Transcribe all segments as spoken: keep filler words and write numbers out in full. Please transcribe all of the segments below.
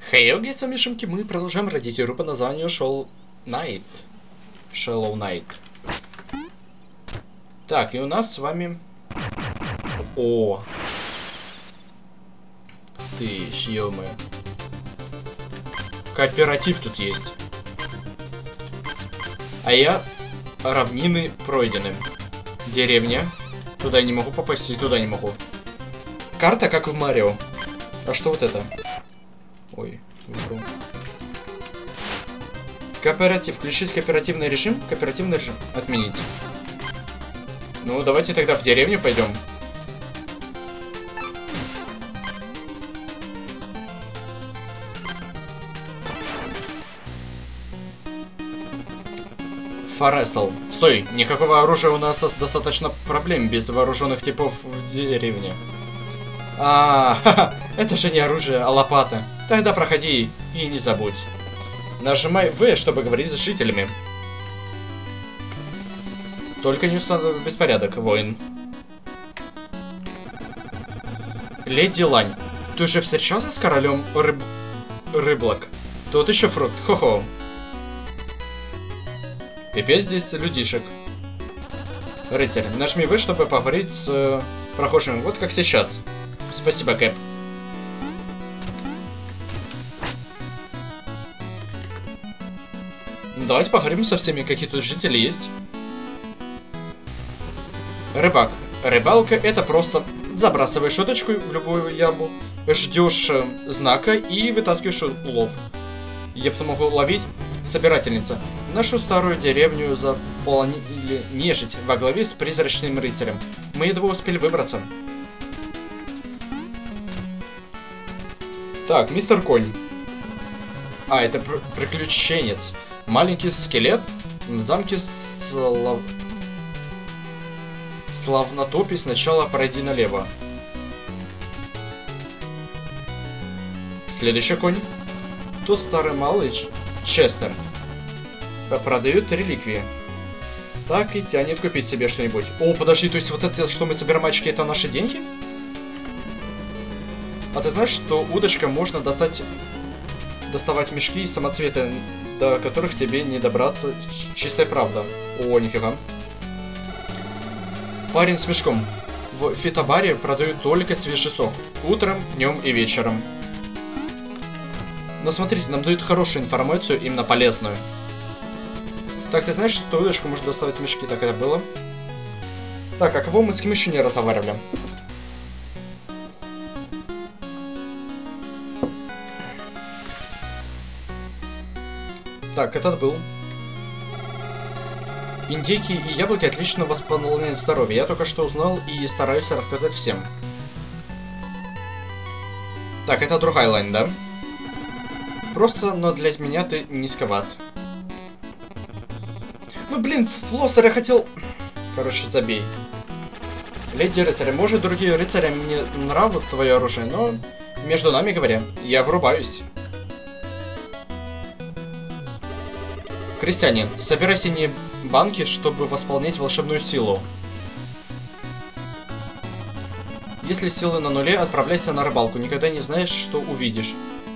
Хей, огейцы, мишеньки, мы продолжаем родить игру по названию Shovel Knight. Shovel Knight. Так, и у нас с вами... О! Ты, ё-моё. Кооператив тут есть. А я... Равнины пройдены. Деревня. Туда я не могу попасть, и туда не могу. Карта как в Марио. А что вот это? Ой, выбрал. Кооператив. Включить кооперативный режим. Кооперативный режим. Отменить. Ну, давайте тогда в деревню пойдем. Форесл. Стой, никакого оружия у нас достаточно проблем без вооруженных типов в деревне. А, ха-ха, это же не оружие, а лопата. Тогда проходи и не забудь. Нажимай В, чтобы говорить с жителями. Только не установи беспорядок, воин. Леди Лань, ты уже встречался с королем рыб... Рыблок? Тут еще фрукт, хо-хо. Пипец здесь людишек. Рыцарь, нажми В, чтобы поговорить с э, прохожими, вот как сейчас. Спасибо, Кэп. Давайте поговорим со всеми, какие тут жители есть. Рыбак. Рыбалка — это просто забрасываешь удочку в любую яму, ждешь э, знака и вытаскиваешь улов. Я потом могу ловить. Собирательница. Нашу старую деревню заполонили нежить во главе с призрачным рыцарем. Мы едва успели выбраться. Так, мистер Конь. А, это пр приключенец. Маленький скелет в замке Слав... Славнотопий. Сначала пройди налево. Следующий конь. Тут старый малый Честер. Продают реликвии. Так и тянет купить себе что-нибудь. О, подожди, то есть вот это, что мы собираем очки, это наши деньги? А ты знаешь, что удочка можно достать... Доставать мешки и самоцветы, до которых тебе не добраться. Чистая правда. О, нифига. Парень с мешком. В фитобаре продают только свежий сок. Утром, днем и вечером. Но смотрите, нам дают хорошую информацию, именно полезную. Так, ты знаешь, что удочку можно доставать в мешки? Так это было. Так, а кого мы с кем еще не разговаривали? Так, этот был. Индейки и яблоки отлично восполняют здоровье. Я только что узнал и стараюсь рассказать всем. Так, это другая лайн, да? Просто, но для меня ты низковат. Ну блин, Флоссер, я хотел... Короче, забей. Леди рыцаря, может, другие рыцарям не нравится твое оружие, но... Между нами говоря, я врубаюсь. Крестьянин, собирай синие банки, чтобы восполнять волшебную силу. Если силы на нуле, отправляйся на рыбалку. Никогда не знаешь, что увидишь.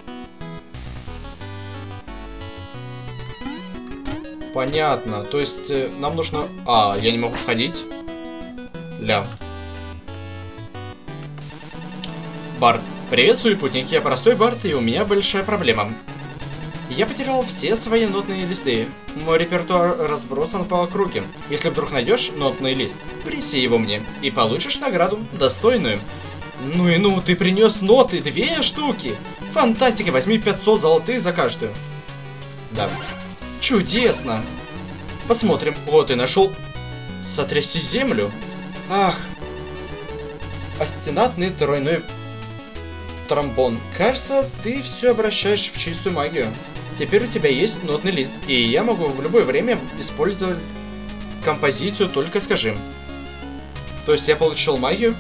Понятно. То есть э, нам нужно... А, я не могу входить? Ля. Бард. Приветствую, путники. Я простой бард, и у меня большая проблема. Я потерял все свои нотные листы. Мой репертуар разбросан по округе. Если вдруг найдешь нотный лист, принеси его мне, и получишь награду, достойную. Ну и ну, ты принес ноты, две штуки. Фантастика, возьми пятьсот золотых за каждую. Да. Чудесно. Посмотрим. Вот и нашел. Сотряси землю. Ах. Остенатный тройной тромбон. Кажется, ты все обращаешь в чистую магию. Теперь у тебя есть нотный лист, и я могу в любое время использовать композицию, только скажи. То есть я получил магию?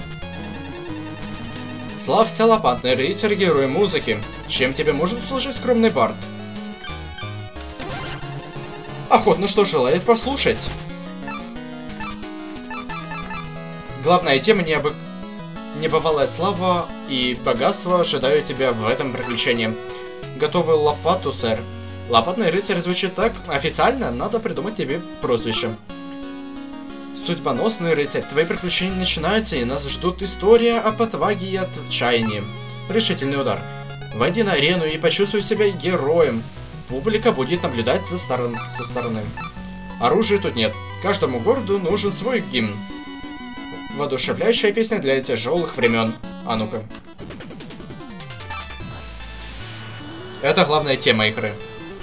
Славься, лопатный рыцарь, герой музыки. Чем тебе может служить скромный бард? Охотно, что желает послушать. Главная тема необы... небывалая слава и богатство ожидают тебя в этом приключении. готовую лопату, сэр. Лопатный рыцарь звучит так официально, надо придумать тебе прозвище. Судьбоносный рыцарь, твои приключения начинаются, и нас ждут история об отваге и отчаянии. Решительный удар. Войди на арену и почувствуй себя героем. Публика будет наблюдать за сторон... со стороны. Оружия тут нет. Каждому городу нужен свой гимн. Воодушевляющая песня для тяжелых времен. А ну-ка. Это главная тема игры.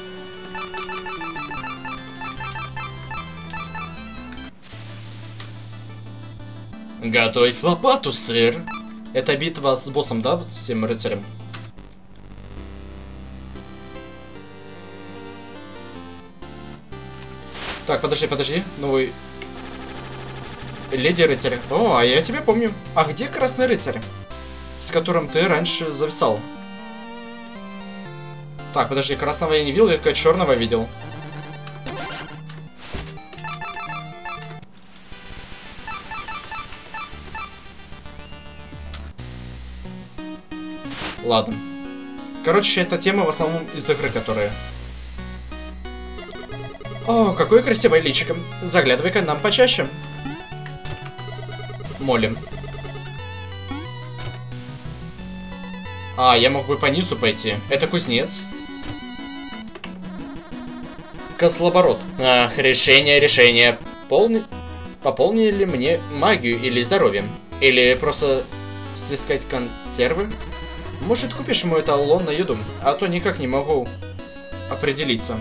Готовь лопату, сэр. Это битва с боссом, да? Вот с тем рыцарем. Так, подожди, подожди. Новый... Леди рыцарь. О, а я тебя помню. А где красный рыцарь? С которым ты раньше зависал. Так, подожди, красного я не видел, я только черного видел. Ладно. Короче, эта тема в основном из игры, которые... О, какое красивое личико. Заглядывай-ка нам почаще. Молим. А, я мог бы по низу пойти. Это кузнец. Кослоборот. Ах, решение, решение. Полни... Пополнили мне магию или здоровье? Или просто снискать консервы? Может, купишь ему эталон на еду? А то никак не могу определиться.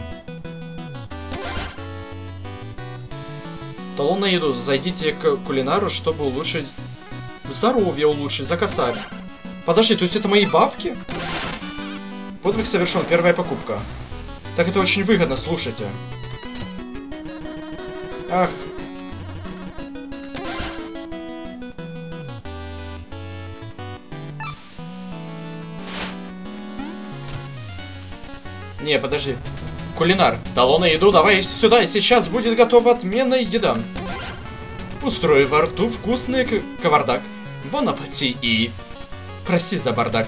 Талон на еду. Зайдите к кулинару, чтобы улучшить... Здоровье улучшить за косарь. Подожди, то есть это мои бабки? Подвиг совершен. Первая покупка. Так это очень выгодно, слушайте. Ах. Не, подожди. Кулинар, талон на еду, давай сюда, сейчас будет готова отменная еда. Устрою во рту вкусный кавардак. Бон аппетит и... Прости за бардак.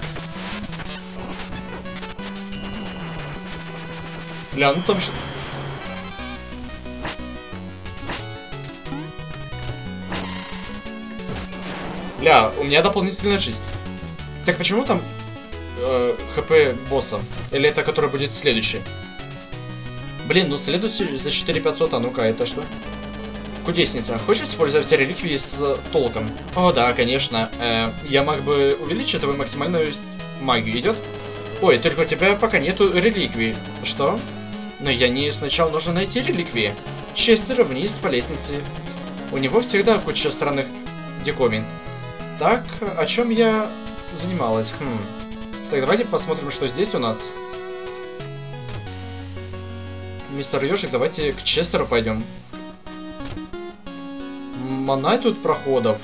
Бля, ну там что... Бля, у меня дополнительная жизнь. Так почему там э, хп босса? Или это который будет следующий? Блин, ну следующий за четыре тысячи пятьсот, а ну-ка, это что? Кудесница, хочешь использовать реликвии с толком? О, да, конечно. Э, я мог бы увеличить твою максимальную магию, идет? Ой, только у тебя пока нету реликвий. Что? Но я не... Сначала нужно найти реликвии. Честер вниз по лестнице. У него всегда куча странных диковин. Так, о чем я занималась? Хм. Так, давайте посмотрим, что здесь у нас. Мистер Ёжик, давайте к Честеру пойдем. Мана тут проходов.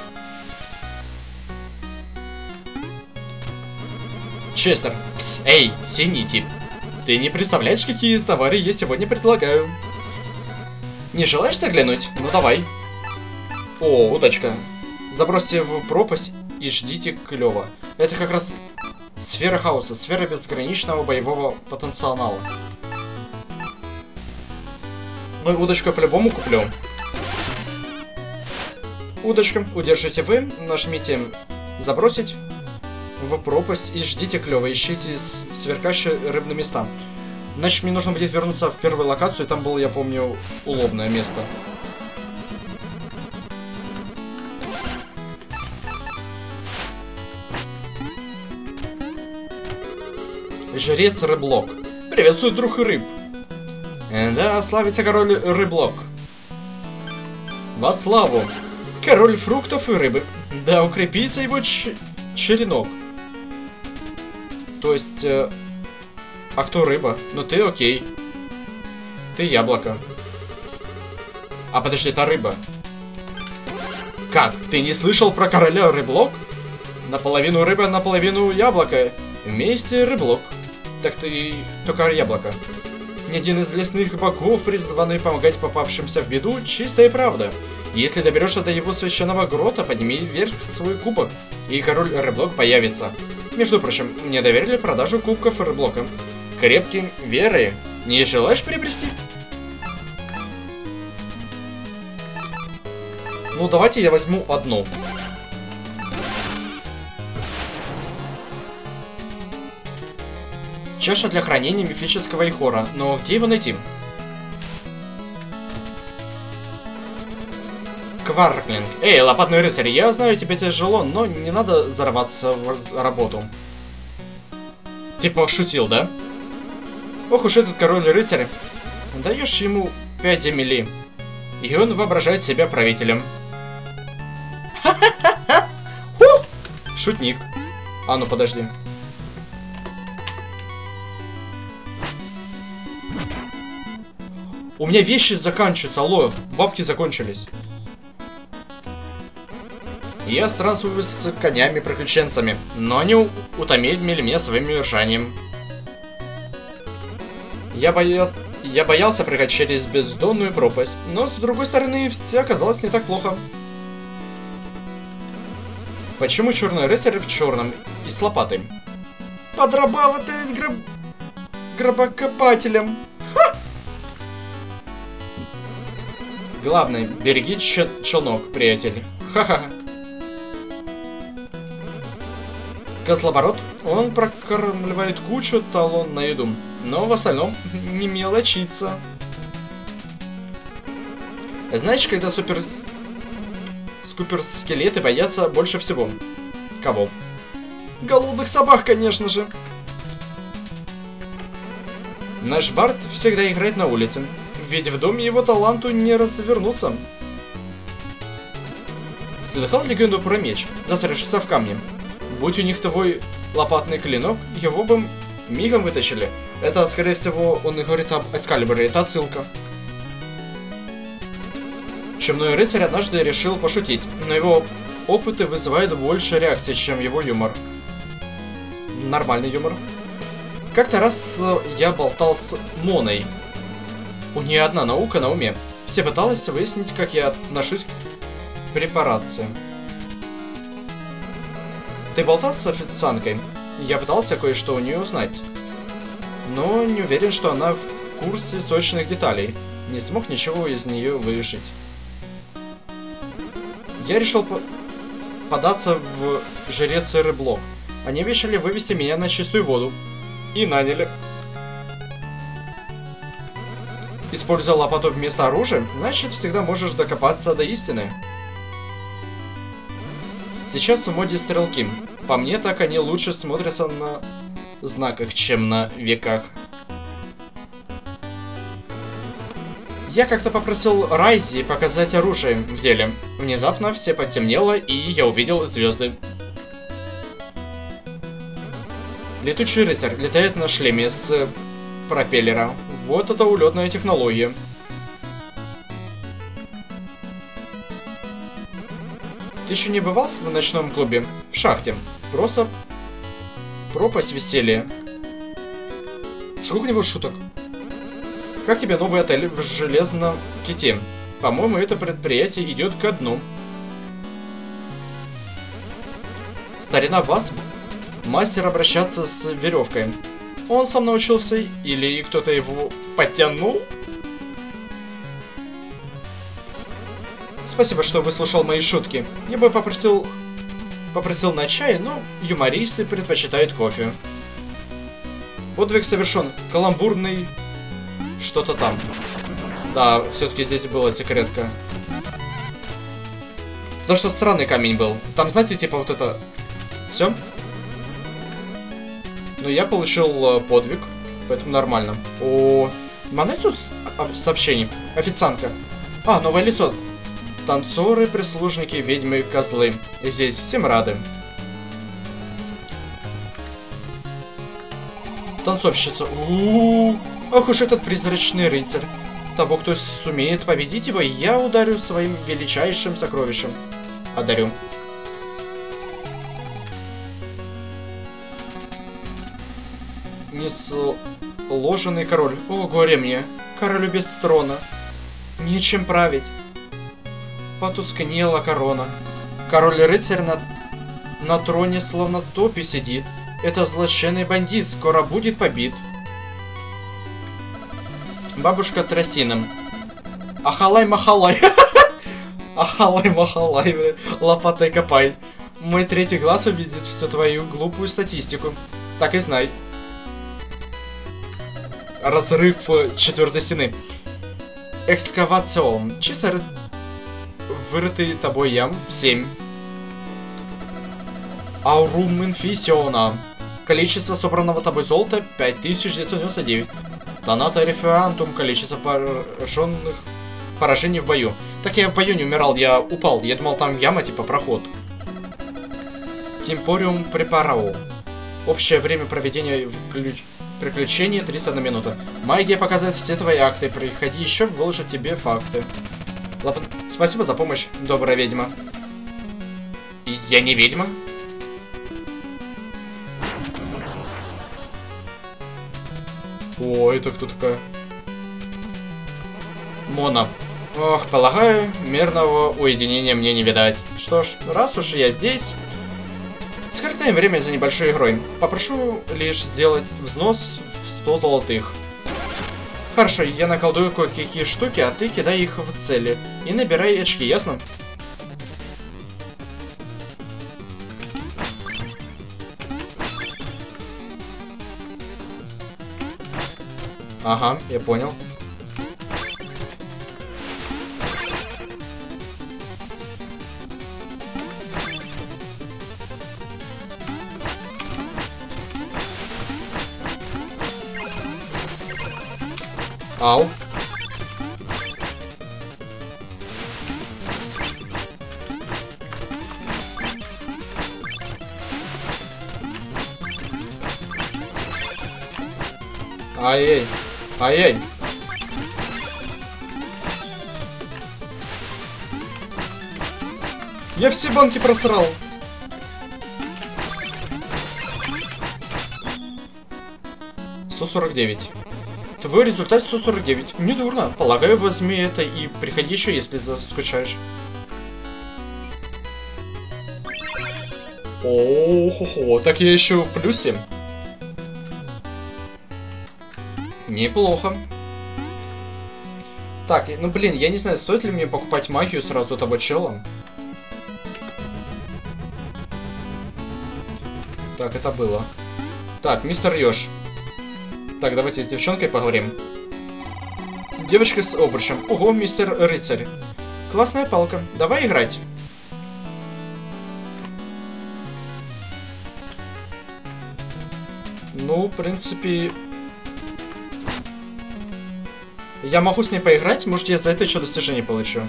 Честер. Пс, эй, синий тип. Ты не представляешь, какие товары я сегодня предлагаю. Не желаешь заглянуть? Ну давай. О, удачка. Забросьте в пропасть и ждите клёва. Это как раз сфера хаоса, сфера безграничного боевого потенциала. Ну и удочку я по-любому куплю. Удочка, удержите вы, нажмите забросить в пропасть и ждите клёва, ищите сверкающие рыбные места. Значит, мне нужно будет вернуться в первую локацию, там было, я помню, уловное место. Жрец Рыблок. Приветствую, друг рыб. Да, славится король Рыблок. Во славу. Король фруктов и рыбы. Да, укрепится его ч черенок. То есть... Э а кто рыба? Ну ты окей. Ты яблоко. А подожди, это рыба. Как? Ты не слышал про короля Рыблок? Наполовину рыба, наполовину яблоко. Вместе Рыблок. Так ты только яблоко. Ни один из лесных богов, призванный помогать попавшимся в беду, чистая правда. Если доберешься до его священного грота, подними вверх свой кубок, и король Рыблок появится. Между прочим, мне доверили продажу кубков Рыблока. крепким верой. Не желаешь приобрести? Ну, давайте я возьму одну. Чаша для хранения мифического ихора. Но где его найти? Кварклинг. Эй, лопатный рыцарь, я знаю, тебе тяжело, но не надо зарваться в работу. Типа шутил, да? Ох уж этот король-рыцарь. Даешь ему пять земли, и он воображает себя правителем. Шутник. А ну подожди. У меня вещи заканчиваются, алло, бабки закончились. Я странствую с конями-приключенцами, но они утомили меня своим ржанием. Я, боя... Я боялся прыгать через бездонную пропасть, но с другой стороны, все оказалось не так плохо. Почему черный рыцарь в черном и с лопатой? Подрабатывает гроб... гробокопателем. Ха! Главное, береги чел... челнок, приятель. Ха-ха. Козлоборот, он прокармливает кучу талон на еду, но в остальном не мелочится. Знаешь, когда супер... Скуперскелеты боятся больше всего? Кого? Голодных собак, конечно же. Наш Барт всегда играет на улице, ведь в доме его таланту не развернуться. Слыхал легенду про меч, застрявшийся в камне? Будь у них твой лопатный клинок, его бы мигом вытащили. Это, скорее всего, он и говорит об Эскалибуре, это отсылка. Чумной рыцарь однажды решил пошутить, но его опыты вызывают больше реакций, чем его юмор. Нормальный юмор. Как-то раз я болтал с Моной. У нее одна наука на уме. Все пытались выяснить, как я отношусь к препарации. Ты болтал с официанткой? Я пытался кое-что у нее узнать. Но не уверен, что она в курсе сочных деталей. Не смог ничего из нее выжить. Я решил по податься в жрец и рыблок. Они решили вывести меня на чистую воду. И наняли. Используя лопату вместо оружия, значит всегда можешь докопаться до истины. Сейчас в моде стрелки. По мне, так они лучше смотрятся на знаках, чем на веках. Я как-то попросил Райзи показать оружие в деле. Внезапно все потемнело, и я увидел звезды. Летучий рыцарь летает на шлеме с пропеллера. Вот это улетная технология. Ты еще не бывал в ночном клубе? В шахте. Просто пропасть веселья. Сколько у него шуток? Как тебе новый отель в Железном Ките? По-моему, это предприятие идет ко дну. Старина Бас — мастер обращаться с веревкой. Он сам научился или кто-то его подтянул? Спасибо, что выслушал мои шутки. Я бы попросил... Попросил на чай, но юмористы предпочитают кофе. Подвиг совершен. Каламбурный... Что-то там. Да, все-таки здесь была секретка. Потому что странный камень был. Там, знаете, типа вот это... Все? Ну, я получил подвиг, поэтому нормально. О, монет тут сообщений. Официантка. А, новое лицо. Танцоры, прислужники, ведьмы, козлы. И здесь всем рады. Танцовщица. У-у-у. Ох уж этот призрачный рыцарь. Того, кто сумеет победить его, я ударю своим величайшим сокровищем. Одарю. Несложенный король. О, горе мне. Королю без трона. Нечем править. Потускнела корона. Король-рыцарь на... на троне словно топи сидит. Это злочинный бандит, скоро будет побит. Бабушка Тросина. Ахалай-махалай. Ахалай-махалай, бля. Лопатой копай. Мой третий глаз увидит всю твою глупую статистику. Так и знай. Разрыв четвертой стены. Экскавацион. Чисто вырытый тобой ям. семь. Аурум инфисиона. Количество собранного тобой золота пять тысяч девятьсот девяносто девять. Доната реферантум. Количество пораженных поражений в бою. Так я в бою не умирал, я упал. Я думал, там яма, типа проход. Темпориум препарау. Общее время проведения ключ... приключения тридцать одна минута. Магия показывает все твои акты. Приходи еще, выложу тебе факты. Лап... Спасибо за помощь, добрая ведьма. И я не ведьма? О, это кто такая? Мона. Ох, полагаю, мирного уединения мне не видать. Что ж, раз уж я здесь, скоротаем время за небольшой игрой. Попрошу лишь сделать взнос в сто золотых. Хорошо, я наколдую кое-какие штуки, а ты кидай их в цели. И набирай очки, ясно? Ага, я понял. Ау. Ай-яй. Ай-яй. Я все банки просрал. сто сорок девять. Твой результат сто сорок девять. Не дурно. Полагаю, возьми это и приходи еще, если заскучаешь. О-хо-хо, так я еще в плюсе. Неплохо. Так, ну блин, я не знаю, стоит ли мне покупать магию сразу того чела. Так, это было. Так, мистер Ёж. Так, давайте с девчонкой поговорим. Девочка с обручем. Ого, мистер Рыцарь. Классная палка. Давай играть. Ну, в принципе... Я могу с ней поиграть? Может, я за это что достижение получу?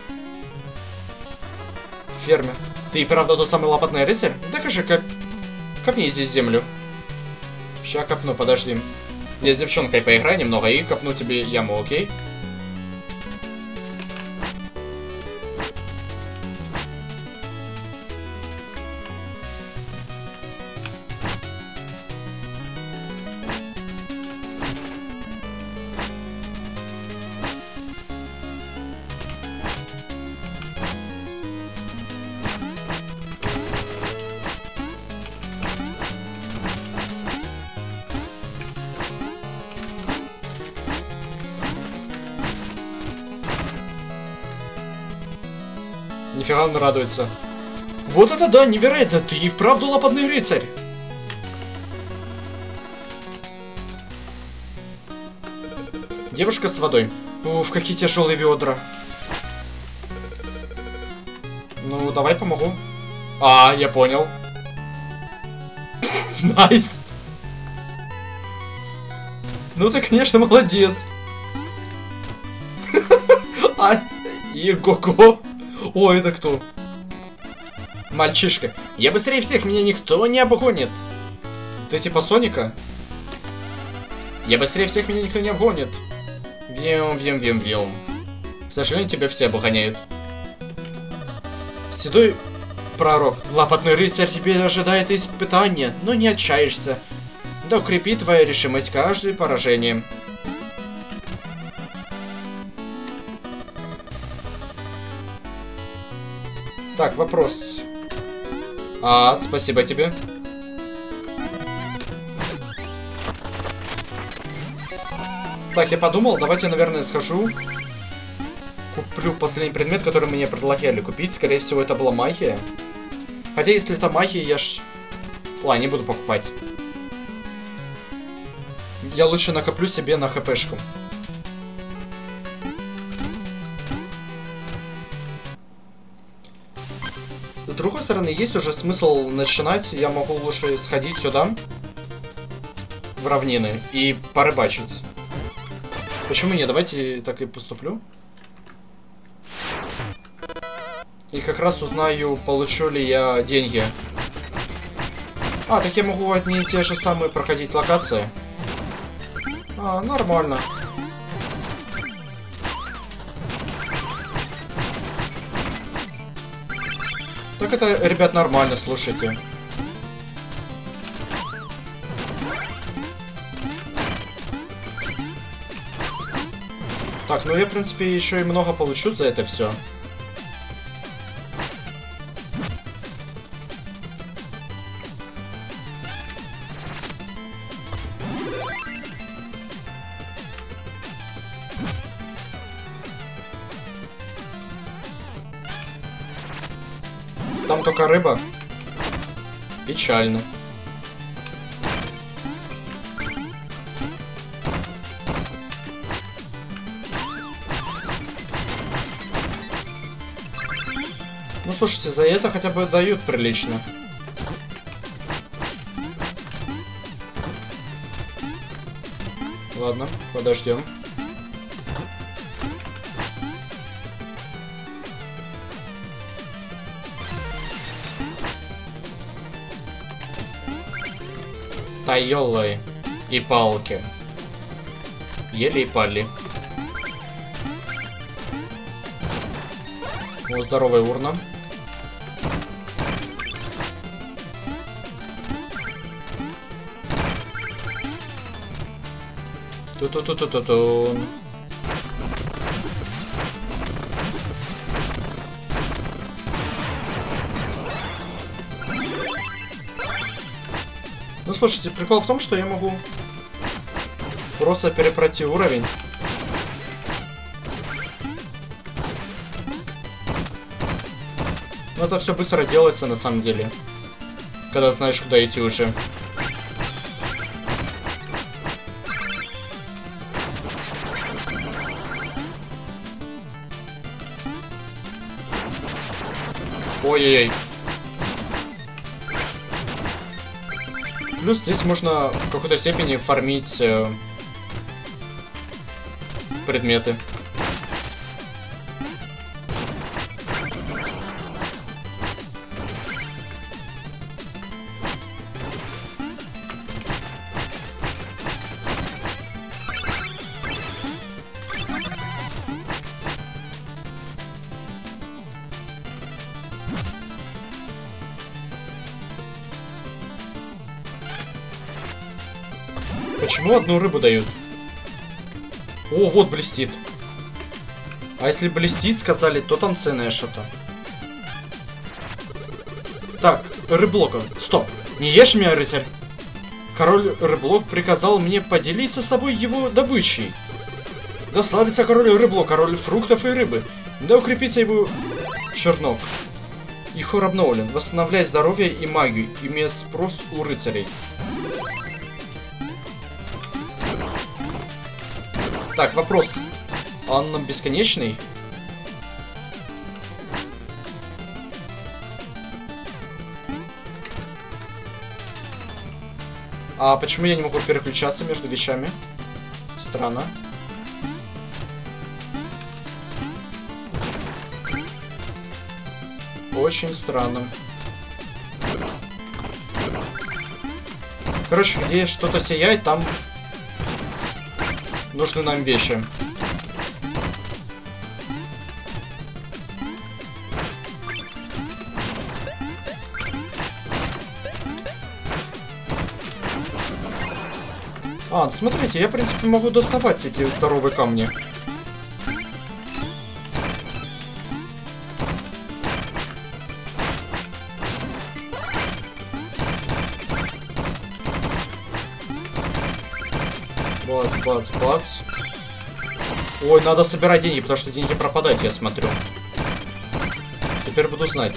Фермер. Ты и правда тот самый лопатный рыцарь? Докажи, как... Копни здесь землю. Ща копну, подожди. Я с девчонкой поиграю немного и копну тебе яму, окей? Нифига он радуется. Вот это да, невероятно, ты и вправду лопатный рыцарь. Девушка с водой. Уф, какие тяжелые ведра. Ну, давай помогу. А, я понял. Найс. Ну ты, конечно, молодец. А, и го-го. О, это кто? Мальчишка. Я быстрее всех, меня никто не обгонит. Ты типа Соника? Я быстрее всех, меня никто не обгонит. Вьем, вьем, вьем, вьем. К сожалению, тебя все обгоняют. Седой пророк. Лопатный рыцарь тебе ожидает испытания, но не отчаешься. Да укрепи твоя решимость каждое поражение. Так, вопрос. А, спасибо тебе. Так, я подумал, давайте, наверное, схожу. Куплю последний предмет, который мне предлагали купить. Скорее всего, это была магия. Хотя, если это магия, я ж... Ладно, не буду покупать. Я лучше накоплю себе на хпшку. С другой стороны, есть уже смысл начинать. Я могу лучше сходить сюда, в равнины, и порыбачить. Почему нет? Давайте так и поступлю. И как раз узнаю, получу ли я деньги. А, так я могу одни и те же самые проходить локации. А, нормально. Так это, ребят, нормально, слушайте. Так, ну я, в принципе, еще и много получу за это все. Там только рыба. Печально. Ну, слушайте, за это хотя бы дают прилично. Ладно, подождем. Тайоллы и палки. Ели и пали. О, здоровая урна. Ту-ту-ту-ту-ту-тун. Ну, слушайте, прикол в том, что я могу просто перепройти уровень. Но это все быстро делается, на самом деле. Когда знаешь, куда идти уже. Ой-ой-ой. Плюс здесь можно в какой-то степени фармить э, предметы. Почему одну рыбу дают? О, вот блестит. А если блестит, сказали, то там ценное что-то. Так, рыблока. Стоп. Не ешь меня, рыцарь. Король Рыблок приказал мне поделиться с тобой его добычей. Да славится король Рыблок, король фруктов и рыбы. Да укрепится его чернок. И хор обновлен. Восстановляет здоровье и магию, имея спрос у рыцарей. Так, вопрос. А он нам бесконечный? А почему я не могу переключаться между вещами? Странно. Очень странно. Короче, где что-то сияет, там нужны нам вещи. А, смотрите, я, в принципе, могу доставать эти здоровые камни. Бац, бац, бац. Ой, надо собирать деньги, потому что деньги пропадают, я смотрю. Теперь буду знать.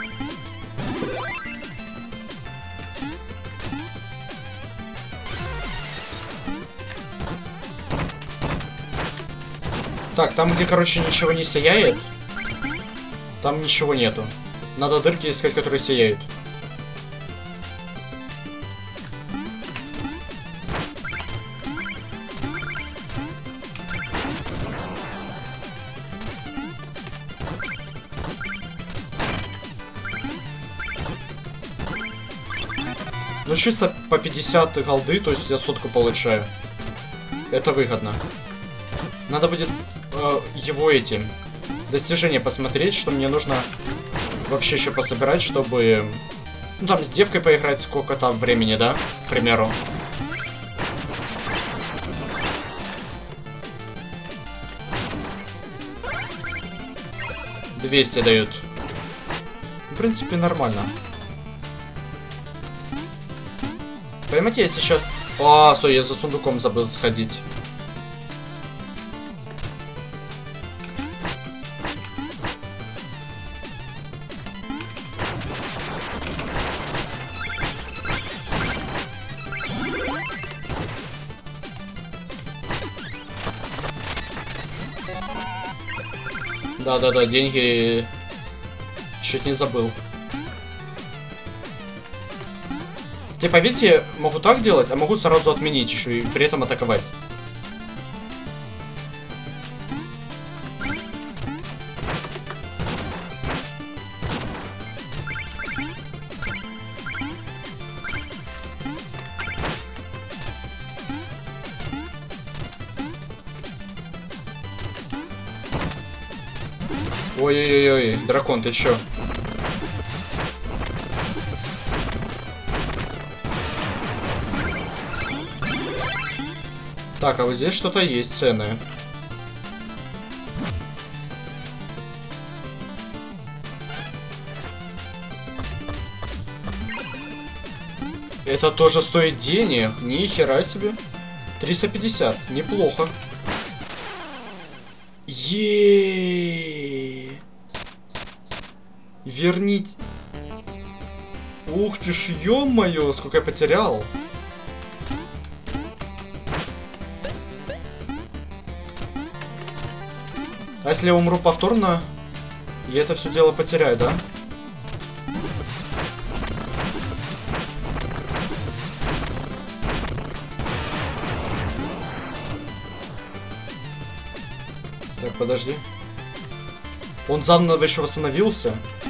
Так, там, где, короче, ничего не сияет, там ничего нету. Надо дырки искать, которые сияют. Ну, чисто по пятьдесят голды, то есть я сотку получаю. Это выгодно. Надо будет э, его эти достижения посмотреть, что мне нужно вообще еще пособирать, чтобы... Ну, там с девкой поиграть сколько там времени, да? К примеру. двести дают. В принципе, нормально. Поймите, я сейчас... А, стой, я за сундуком забыл сходить. Да-да-да, деньги... Чуть не забыл. Типа, видите, могу так делать, а могу сразу отменить еще и при этом атаковать. Ой-ой-ой, дракон, ты чё? Так, а вот здесь что-то есть ценное. Это тоже стоит денег? Ни хера себе. триста пятьдесят, неплохо. Еее. Верните. Ух ты ж, ё-моё, сколько я потерял. А если я умру повторно, я это все дело потеряю, да? Так, подожди. Он заново еще восстановился.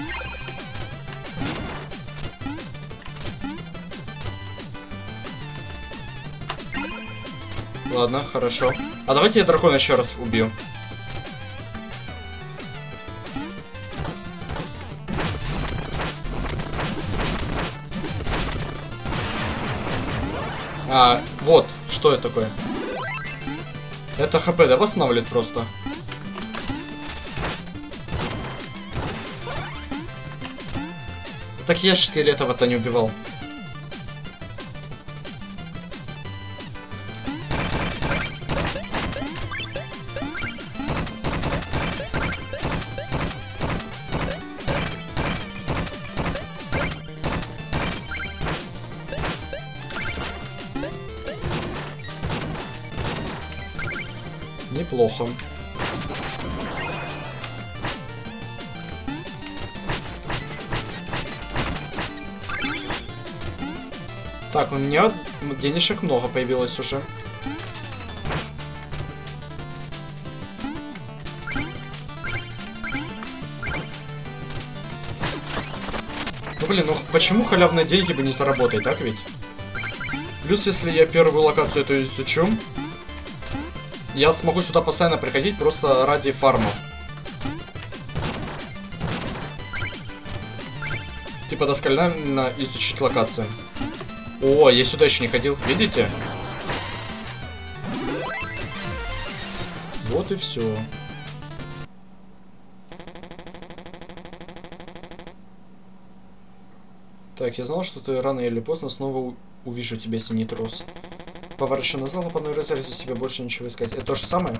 Ладно, хорошо. А давайте я дракона еще раз убью. А, вот, что это такое? Это хп, да, восстанавливает просто. Так я же скелетова-то не убивал. Неплохо. Так, у меня денежек много появилось уже. Ну блин, ну почему халявные деньги бы не заработать, так ведь? Плюс, если я первую локацию эту изучу, я смогу сюда постоянно приходить просто ради фарма. Типа досконально изучить локацию. О, я сюда еще не ходил, видите? Вот и все. Так, я знал, что ты рано или поздно снова увижу тебя, Синий трос. Поворачиваю назад, лопаной рыцарь, за себе больше ничего искать. Это то же самое?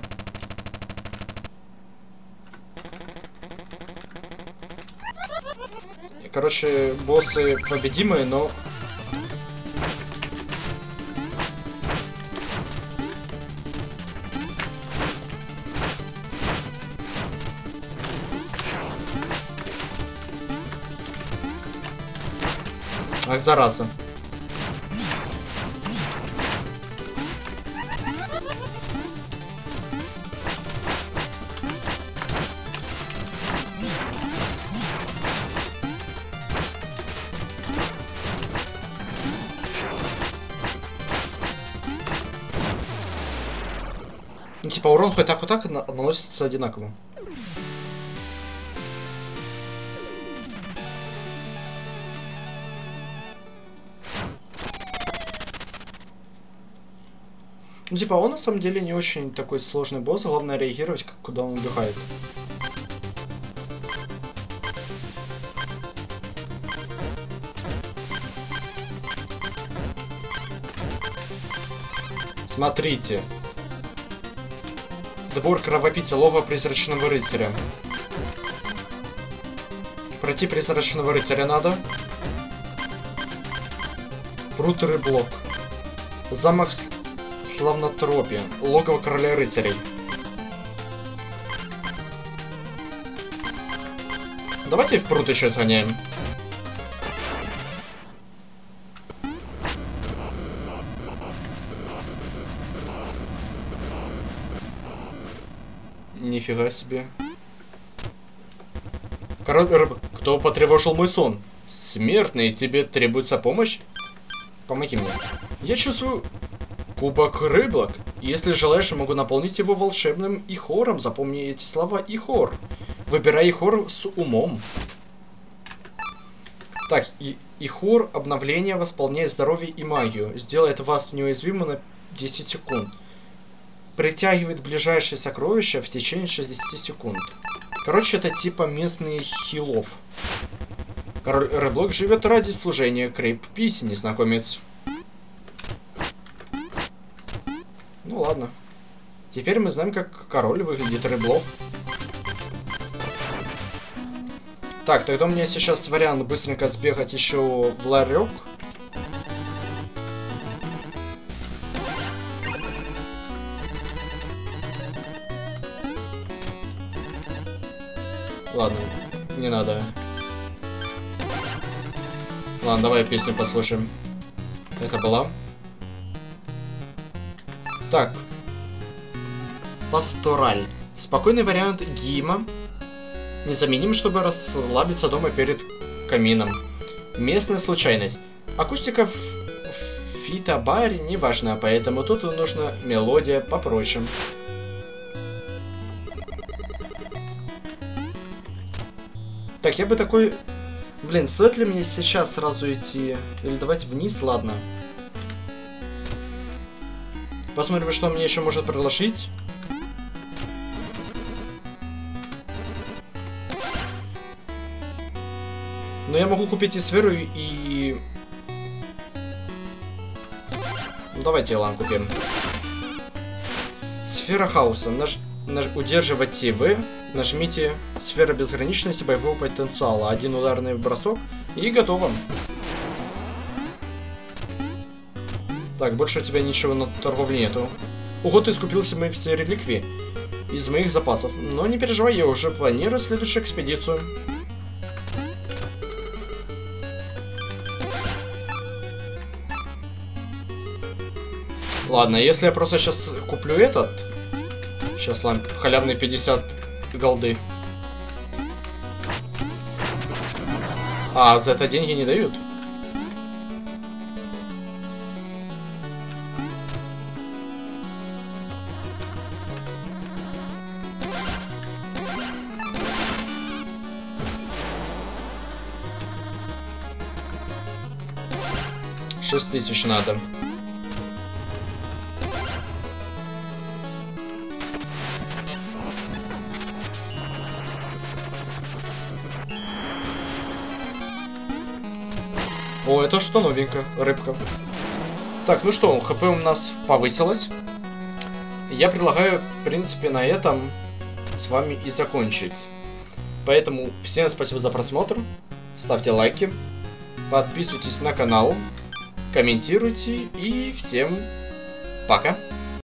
Короче, боссы победимые, но... Ах, зараза. Ну, типа, урон хоть так, хоть так наносится одинаково. Ну, типа, он на самом деле не очень такой сложный босс, главное реагировать, как, куда он убегает. Смотрите. Двор кровопийца, логово призрачного рыцаря. Пройти призрачного рыцаря надо. Пруд рыблок. Замок Славнотропия. Логово короля рыцарей. Давайте в пруд еще сгоняем. Нифига себе. Король рыб, кто потревожил мой сон? Смертный, тебе требуется помощь? Помоги мне. Я чувствую кубок рыблок. Если желаешь, я могу наполнить его волшебным ихором. Запомни эти слова: ихор. Выбирай ихор с умом. Так, и ихор обновление восполняет здоровье и магию. Сделает вас неуязвимым на десять секунд. Притягивает ближайшие сокровища в течение шестидесяти секунд. Короче, это типа местные хилов. Король рыблок живет ради служения Крейп-Писи, незнакомец. Ну ладно. Теперь мы знаем, как король выглядит рыблок. Так, тогда у меня сейчас вариант быстренько сбегать еще в ларек. Ладно, не надо. Ладно, давай песню послушаем. Это была. Так. Пастораль. Спокойный вариант гима. Незаменим, чтобы расслабиться дома перед камином. Местная случайность. Акустика в фитобаре не важна, поэтому тут нужна мелодия попроще. Так, я бы такой... Блин, стоит ли мне сейчас сразу идти? Или давайте вниз, ладно. Посмотрим, что мне еще может предложить. Но я могу купить и сферу, и... Ну, давайте лан купим. Сфера хаоса. Наж... Наж... Удерживайте В. Нажмите сфера безграничности боевого потенциала. Один ударный бросок. И готово. Так, больше у тебя ничего на торговле нету. Ого, ты скупился мои все реликвии из моих запасов. Но не переживай, я уже планирую следующую экспедицию. Ладно, если я просто сейчас куплю этот... Сейчас, ладно, халявные пятьдесят голды. А, за это деньги не дают? Шесть тысяч надо. О, это что новенькое? Рыбка. Так, ну что, хп у нас повысилось. Я предлагаю, в принципе, на этом с вами и закончить. Поэтому всем спасибо за просмотр. Ставьте лайки. Подписывайтесь на канал. Комментируйте. И всем пока.